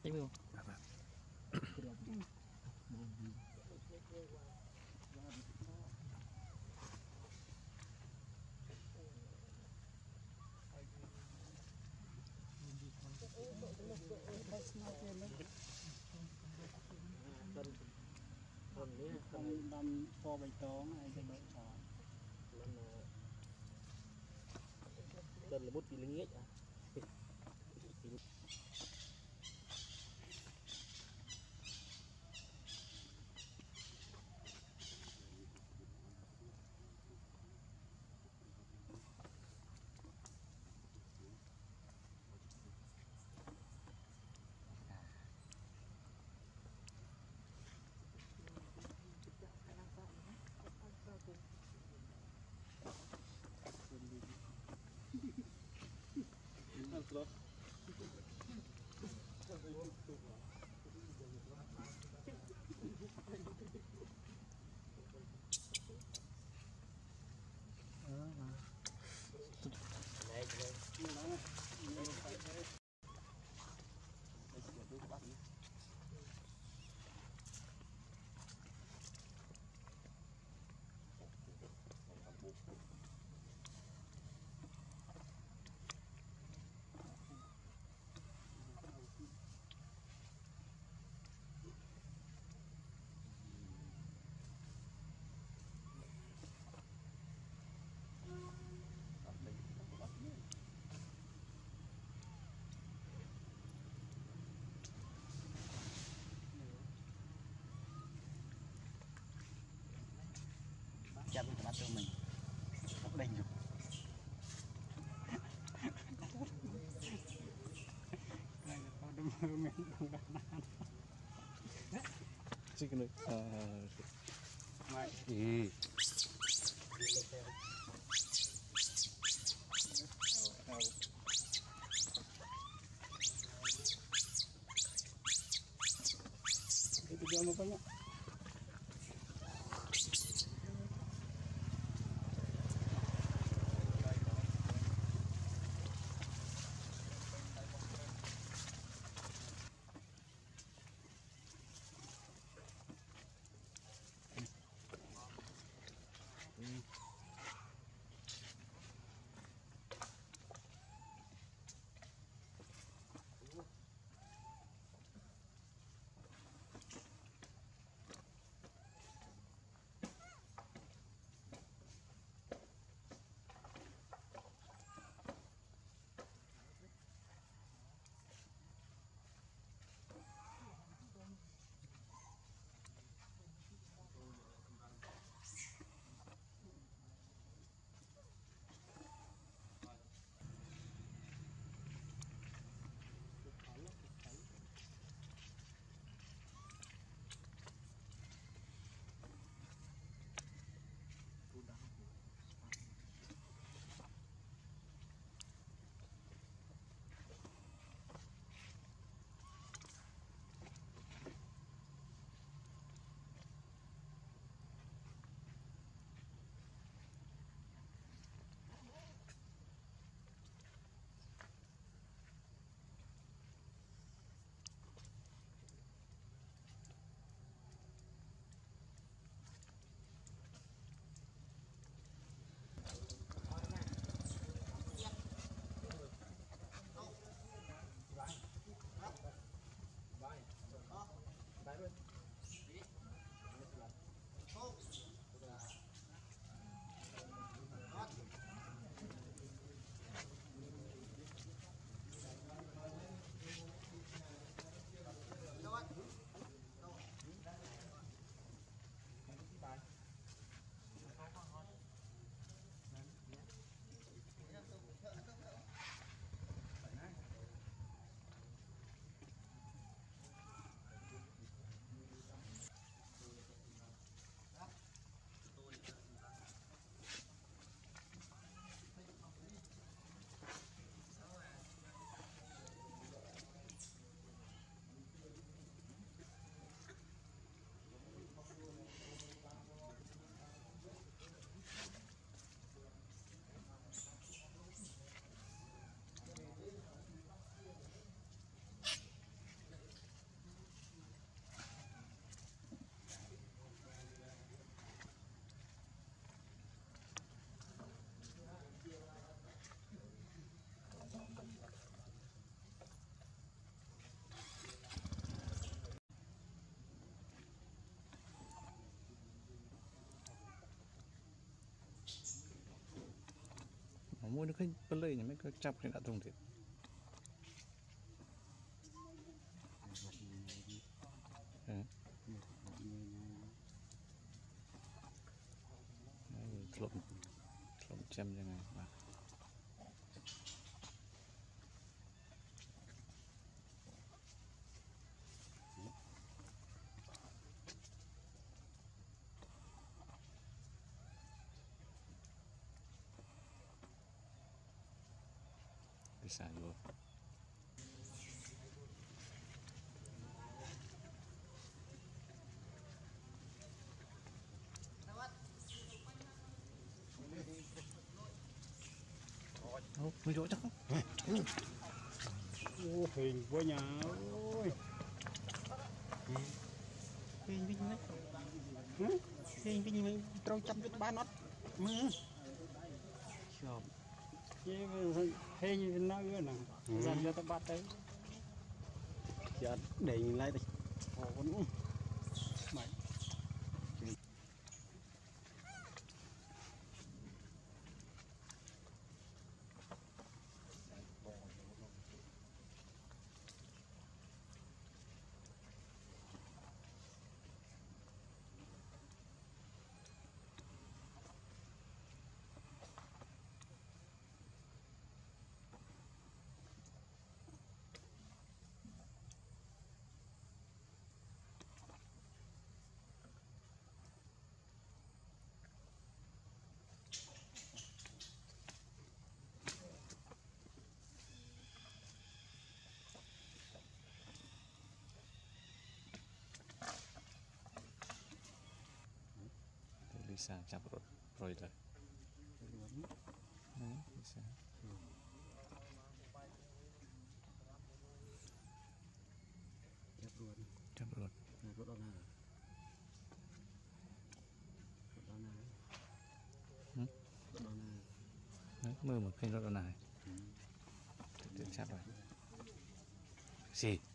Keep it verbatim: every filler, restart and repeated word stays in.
thấy không không đâm po bạch tố này cho đỡ trò tên là bút vì linh nghếch à chặt cái bát cho mình không đành được này là có đâm mưa mình không đặt nan chỉ cái này mày gì itu jangan lupa ya. mũi nó khinh bớt lây nhưng mấy cái chọc thì đã tung thiệt lộn lộn châm như này mà đi xả vô Ô, mới chỗ chắc không? Ô, hình với nhà ôi. Hình vinh đấy. Hình vinh mình trâu chăm chút ba nót. Mưa. Chồm. Hình nó ưa nè. Dần cho ta bắt tới. Chợt để lại thì ồ con mày. Bisa campur broiler. Hmm, bisa. Campur. Campur. Rốt đó nào. Rốt đó nào. Hmm? Rốt đó nào. Đấy, mưa một kênh rốt đó này. Tự chặt rồi. Gì?